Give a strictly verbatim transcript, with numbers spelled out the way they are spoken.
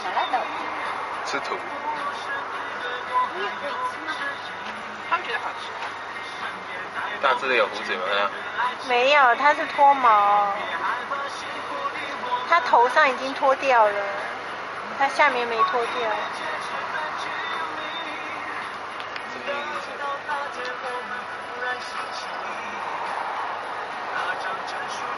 麻辣豆。 吃土。 你也可以吃。他们觉得好吃。 大只的有胡子吗？ 没有，它是脱毛。它头上已经脱掉了，它下面没脱掉。 什么意思？